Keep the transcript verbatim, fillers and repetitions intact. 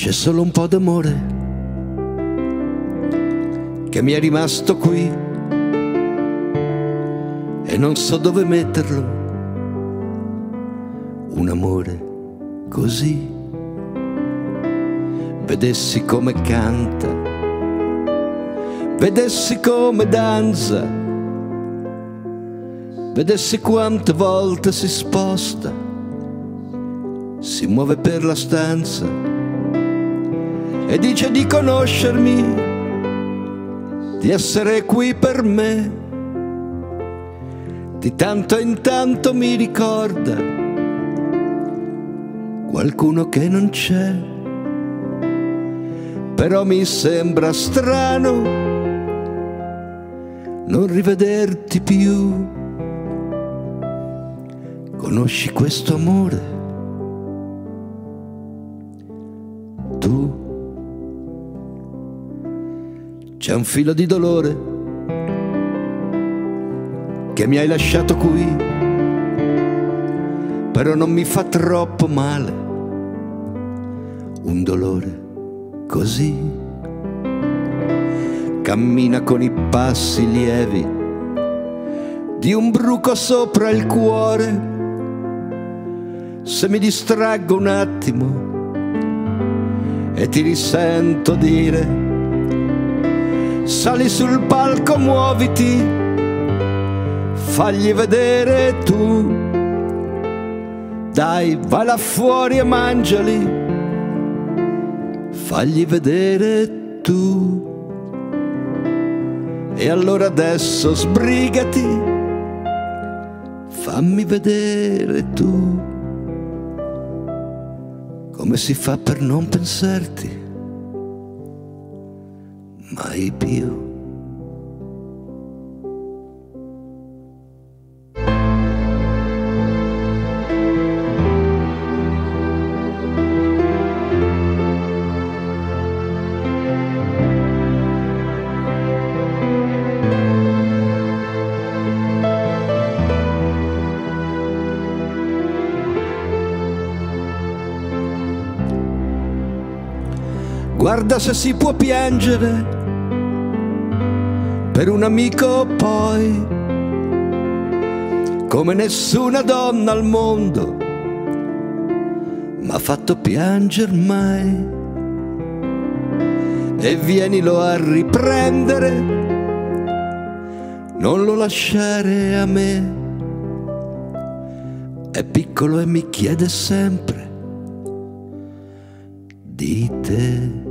C'è solo un po' d'amore che mi è rimasto qui e non so dove metterlo. Un amore così. Vedessi come canta, vedessi come danza, vedessi quante volte si sposta, si muove per la stanza e dice di conoscermi, di essere qui per me. Di tanto in tanto mi ricorda qualcuno che non c'è, però mi sembra strano non rivederti più. Conosci questo amore? Tu? C'è un filo di dolore che mi hai lasciato qui, però non mi fa troppo male. Un dolore così. Cammina con i passi lievi di un bruco sopra il cuore. Se mi distraggo un attimo e ti risento dire: sali sul palco, muoviti, fagli vedere tu. Dai, vai là fuori e mangiali, fagli vedere tu. E allora adesso sbrigati, fammi vedere tu. Come si fa per non pensarti mai più? Guarda se si può piangere per un amico poi, come nessuna donna al mondo m'ha fatto pianger mai. E vienilo a riprendere, non lo lasciare a me. È piccolo e mi chiede sempre di te.